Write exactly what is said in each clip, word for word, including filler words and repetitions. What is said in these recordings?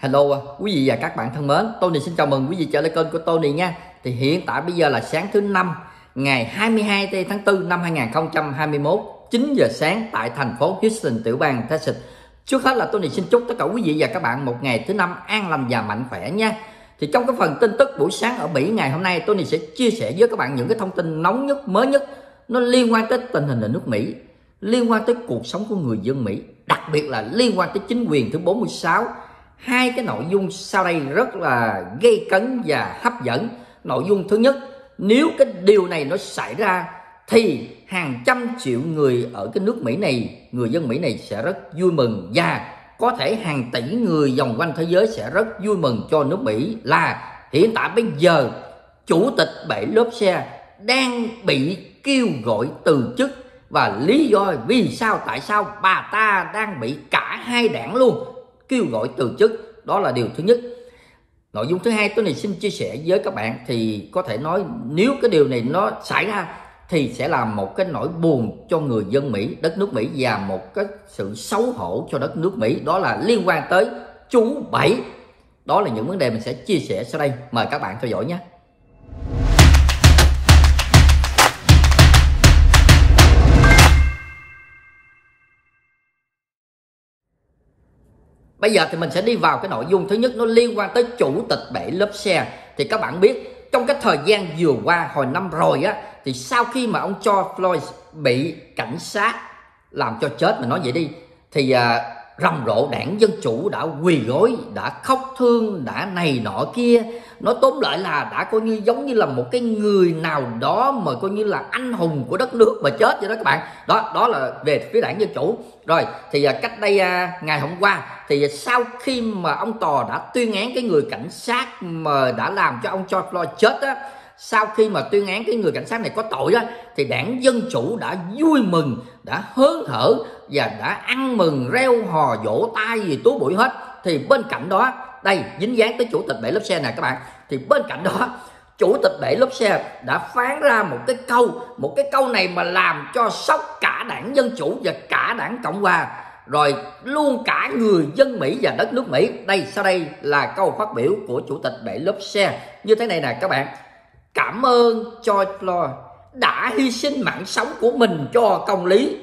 Hello quý vị và các bạn thân mến, Tony xin chào mừng quý vị trở lại kênh của Tony nha. Thì hiện tại bây giờ là sáng thứ năm, ngày hai mươi hai tháng tư năm hai nghìn không trăm hai mươi mốt, chín giờ sáng tại thành phố Houston, tiểu bang Texas. Trước hết là Tony xin chúc tất cả quý vị và các bạn một ngày thứ năm an lành và mạnh khỏe nha. Thì trong cái phần tin tức buổi sáng ở Mỹ ngày hôm nay, Tony sẽ chia sẻ với các bạn những cái thông tin nóng nhất, mới nhất, nó liên quan tới tình hình ở nước Mỹ, liên quan tới cuộc sống của người dân Mỹ, đặc biệt là liên quan tới chính quyền thứ bốn mươi sáu. Hai cái nội dung sau đây rất là gây cấn và hấp dẫn. Nội dung thứ nhất, nếu cái điều này nó xảy ra thì hàng trăm triệu người ở cái nước Mỹ này, người dân Mỹ này sẽ rất vui mừng, và có thể hàng tỷ người vòng quanh thế giới sẽ rất vui mừng cho nước Mỹ. Là hiện tại bây giờ chủ tịch bãi lốp xe đang bị kêu gọi từ chức, và lý do vì sao, tại sao bà ta đang bị cả hai đảng luôn kêu gọi từ chức. Đó là điều thứ nhất. Nội dung thứ hai tôi này xin chia sẻ với các bạn, thì có thể nói nếu cái điều này nó xảy ra thì sẽ là một cái nỗi buồn cho người dân Mỹ, đất nước Mỹ, và một cái sự xấu hổ cho đất nước Mỹ. Đó là liên quan tới chú Bảy. Đó là những vấn đề mình sẽ chia sẻ sau đây, mời các bạn theo dõi nhé. Bây giờ thì mình sẽ đi vào cái nội dung thứ nhất, nó liên quan tới chủ tịch bãi lốp xe. Thì các bạn biết trong cái thời gian vừa qua, hồi năm rồi á, thì sau khi mà ông George Floyd bị cảnh sát làm cho chết, mình nói vậy đi, thì à, rầm rộ đảng Dân Chủ đã quỳ gối, đã khóc thương, đã này nọ kia. Nó tóm lại là đã coi như giống như là một cái người nào đó mà coi như là anh hùng của đất nước mà chết vậy đó các bạn. Đó đó là về phía đảng Dân Chủ. Rồi thì à, cách đây à, ngày hôm qua, thì sau khi mà ông tòa đã tuyên án cái người cảnh sát mà đã làm cho ông George Floyd chết á, sau khi mà tuyên án cái người cảnh sát này có tội á, thì đảng Dân Chủ đã vui mừng, đã hớn hở và đã ăn mừng, reo hò, vỗ tay gì túi bụi hết. Thì bên cạnh đó, đây dính dáng tới chủ tịch bãi lốp xe này các bạn, thì bên cạnh đó chủ tịch bãi lốp xe đã phán ra một cái câu, một cái câu này mà làm cho sốc cả đảng Dân Chủ và cả đảng Cộng Hòa, rồi luôn cả người dân Mỹ và đất nước Mỹ. Đây, sau đây là câu phát biểu của chủ tịch bãi lốp xe như thế này nè các bạn. Cảm ơn George Floyd đã hy sinh mạng sống của mình cho công lý,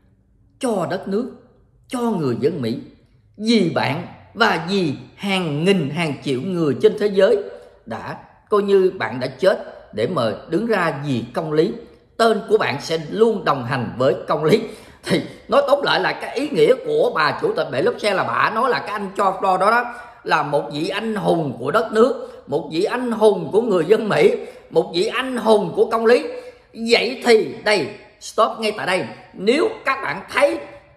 cho đất nước, cho người dân Mỹ, vì bạn và vì hàng nghìn hàng triệu người trên thế giới đã coi như bạn đã chết để mà đứng ra vì công lý. Tên của bạn sẽ luôn đồng hành với công lý. Thì nói tóm lại là cái ý nghĩa của bà chủ tịch bãi lốp xe là bà nói là cái anh George Floyd đó, đó là một vị anh hùng của đất nước, một vị anh hùng của người dân Mỹ, một vị anh hùng của công lý. Vậy thì đây, stop ngay tại đây. Nếu các bạn thấy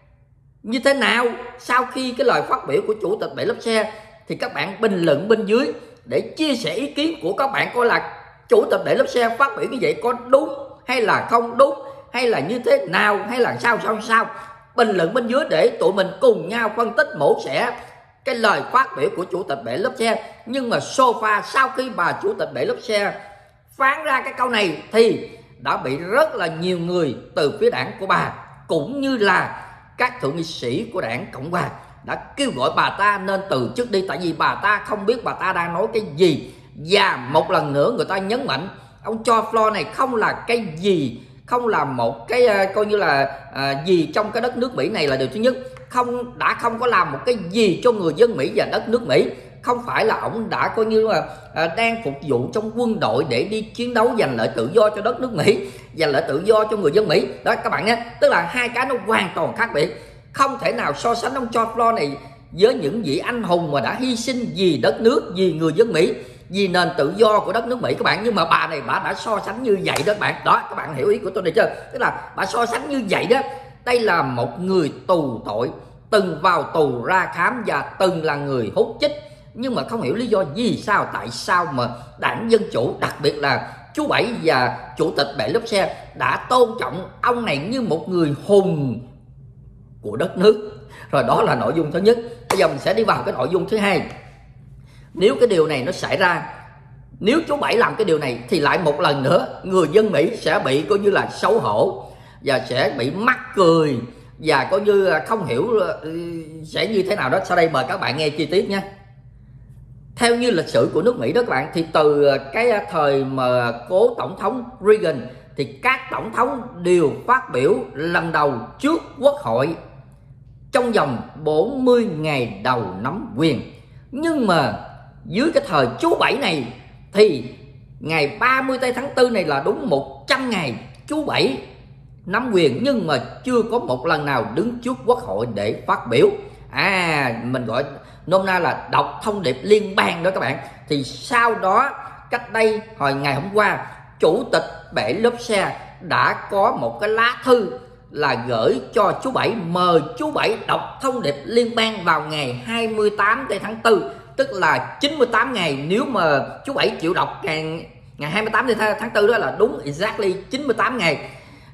như thế nào sau khi cái lời phát biểu của chủ tịch bãi lốp xe, thì các bạn bình luận bên dưới để chia sẻ ý kiến của các bạn, coi là chủ tịch bãi lốp xe phát biểu như vậy có đúng hay là không đúng, hay là như thế nào, hay là sao sao sao. Bình luận bên dưới để tụi mình cùng nhau phân tích mổ xẻ cái lời phát biểu của chủ tịch bãi lốp xe. Nhưng mà sofa sau khi bà chủ tịch bãi lốp xe phán ra cái câu này thì đã bị rất là nhiều người từ phía đảng của bà cũng như là các thượng nghị sĩ của đảng Cộng Hòa đã kêu gọi bà ta nên từ chức đi, tại vì bà ta không biết bà ta đang nói cái gì. Và một lần nữa người ta nhấn mạnh ông George Floyd này không là cái gì, không là một cái uh, coi như là uh, gì trong cái đất nước Mỹ này là điều thứ nhất. Không, đã không có làm một cái gì cho người dân Mỹ và đất nước Mỹ. Không phải là ông đã coi như là uh, đang phục vụ trong quân đội để đi chiến đấu giành lợi tự do cho đất nước Mỹ, giành lợi tự do cho người dân Mỹ. Đó các bạn nhé, tức là hai cái nó hoàn toàn khác biệt. Không thể nào so sánh ông George Floyd này với những vị anh hùng mà đã hy sinh vì đất nước, vì người dân Mỹ, vì nền tự do của đất nước Mỹ các bạn. Nhưng mà bà này bà đã so sánh như vậy đó các bạn. Đó, các bạn hiểu ý của tôi này chưa? Tức là bà so sánh như vậy đó. Đây là một người tù tội, từng vào tù ra khám và từng là người hút chích, nhưng mà không hiểu lý do vì sao, tại sao mà đảng Dân Chủ, đặc biệt là chú Bảy và chủ tịch bãi lốp xe đã tôn trọng ông này như một người hùng của đất nước. Rồi đó là nội dung thứ nhất. Bây giờ mình sẽ đi vào cái nội dung thứ hai. Nếu cái điều này nó xảy ra, nếu chú Bảy làm cái điều này thì lại một lần nữa người dân Mỹ sẽ bị coi như là xấu hổ và sẽ bị mắc cười và coi như không hiểu sẽ như thế nào đó. Sau đây mời các bạn nghe chi tiết nhé. Theo như lịch sử của nước Mỹ đó các bạn, thì từ cái thời mà cố tổng thống Reagan thì các tổng thống đều phát biểu lần đầu trước quốc hội trong vòng bốn mươi ngày đầu nắm quyền. Nhưng mà dưới cái thời chú Bảy này thì ngày ba mươi tây tháng tư này là đúng một trăm ngày chú Bảy nắm quyền, nhưng mà chưa có một lần nào đứng trước quốc hội để phát biểu. À, mình gọi nôm na là đọc thông điệp liên bang đó các bạn. Thì sau đó cách đây hồi ngày hôm qua, chủ tịch bãi lốp xe đã có một cái lá thư là gửi cho chú Bảy, mời chú Bảy đọc thông điệp liên bang vào ngày hai mươi tám tây tháng tư, tức là chín mươi tám ngày. Nếu mà chú Bảy chịu đọc ngày, ngày hai mươi tám tháng tư đó là đúng exactly chín mươi tám ngày.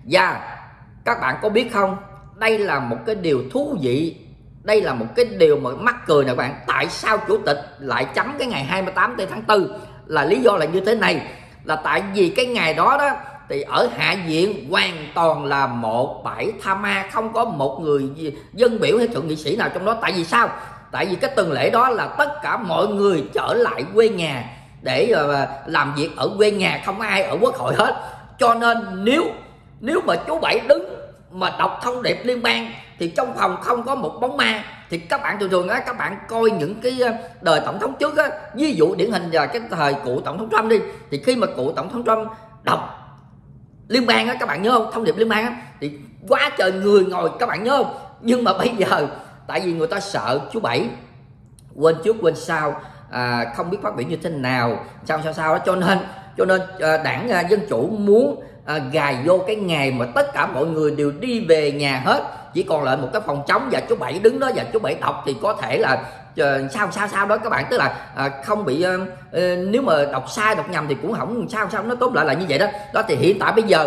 Và các bạn có biết không, đây là một cái điều thú vị, đây là một cái điều mà mắc cười nè các bạn. Tại sao chủ tịch lại chấm cái ngày hai mươi tám tây tháng tư? Là lý do là như thế này, là tại vì cái ngày đó đó thì ở Hạ Viện hoàn toàn là một bãi tha ma, không có một người dân biểu hay thượng nghị sĩ nào trong đó. Tại vì sao? Tại vì cái tuần lễ đó là tất cả mọi người trở lại quê nhà để uh, làm việc ở quê nhà, không ai ở quốc hội hết. Cho nên nếu nếu mà chú Bảy đứng mà đọc thông điệp liên bang thì trong phòng không có một bóng ma. Thì các bạn thường thường á, các bạn coi những cái đời tổng thống trước á, ví dụ điển hình là cái thời cụ tổng thống Trump đi, thì khi mà cụ tổng thống Trump đọc liên bang á, các bạn nhớ không, thông điệp liên bang á, thì quá trời người ngồi, các bạn nhớ không? Nhưng mà bây giờ tại vì người ta sợ chú Bảy quên trước quên sau, à, không biết phát biểu như thế nào, sao sao sao đó, cho nên cho nên à, đảng à, Dân Chủ muốn à, gài vô cái ngày mà tất cả mọi người đều đi về nhà hết, chỉ còn lại một cái phòng trống và chú Bảy đứng đó và chú Bảy đọc thì có thể là uh, sao sao sao đó các bạn, tức là uh, không bị uh, uh, nếu mà đọc sai đọc nhầm thì cũng không sao sao, nó tốt lại là như vậy đó. Đó thì hiện tại bây giờ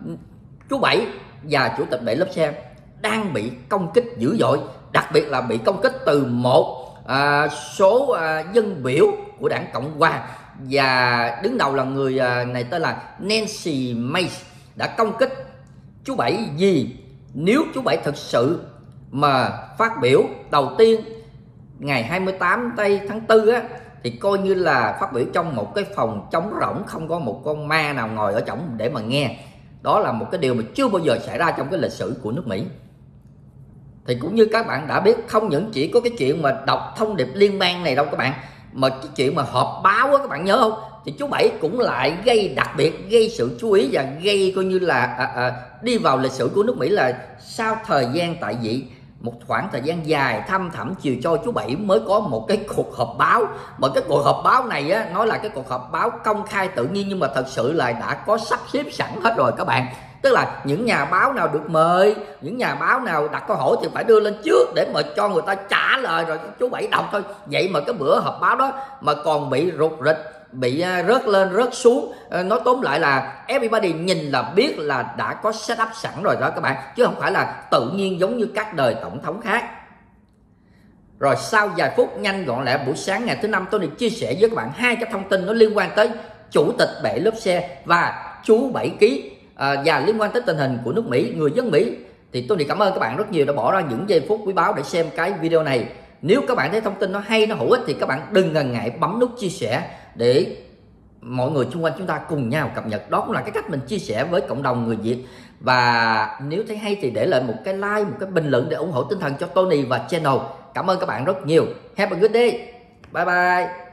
chú Bảy và chủ tịch bãi lốp xe đang bị công kích dữ dội, đặc biệt là bị công kích từ một uh, số uh, dân biểu của đảng Cộng hòa, và đứng đầu là người uh, này tên là Nancy Mace, đã công kích chú Bảy vì nếu chú Bảy thực sự mà phát biểu đầu tiên ngày hai mươi tám tây tháng tư á, thì coi như là phát biểu trong một cái phòng trống rỗng, không có một con ma nào ngồi ở trong để mà nghe. Đó là một cái điều mà chưa bao giờ xảy ra trong cái lịch sử của nước Mỹ. Thì cũng như các bạn đã biết, không những chỉ có cái chuyện mà đọc thông điệp liên bang này đâu các bạn, mà cái chuyện mà họp báo á, các bạn nhớ không? Thì chú Bảy cũng lại gây đặc biệt, gây sự chú ý và gây coi như là à, à, đi vào lịch sử của nước Mỹ, là sau thời gian tại vị một khoảng thời gian dài thăm thẳm chiều cho chú Bảy mới có một cái cuộc họp báo. Mà cái cuộc họp báo này á, nói là cái cuộc họp báo công khai tự nhiên, nhưng mà thật sự là đã có sắp xếp sẵn hết rồi các bạn. Tức là những nhà báo nào được mời, những nhà báo nào đặt câu hỏi thì phải đưa lên trước để mà cho người ta trả lời rồi chú Bảy đọc thôi. Vậy mà cái bữa họp báo đó mà còn bị rụt rịch, bị rớt lên rớt xuống, nói tóm lại là everybody nhìn là biết là đã có setup sẵn rồi đó các bạn, chứ không phải là tự nhiên giống như các đời tổng thống khác. Rồi sau vài phút nhanh gọn lẹ, buổi sáng ngày thứ năm tôi định chia sẻ với các bạn hai cái thông tin nó liên quan tới chủ tịch bãi lốp xe và chú Bảy ký, à, và liên quan tới tình hình của nước Mỹ, người dân Mỹ. Thì tôi cảm ơn các bạn rất nhiều đã bỏ ra những giây phút quý báu để xem cái video này. Nếu các bạn thấy thông tin nó hay, nó hữu ích thì các bạn đừng ngần ngại bấm nút chia sẻ để mọi người xung quanh chúng ta cùng nhau cập nhật. Đó cũng là cái cách mình chia sẻ với cộng đồng người Việt. Và nếu thấy hay thì để lại một cái like, một cái bình luận để ủng hộ tinh thần cho Tony và channel. Cảm ơn các bạn rất nhiều. Have a good day. Bye bye.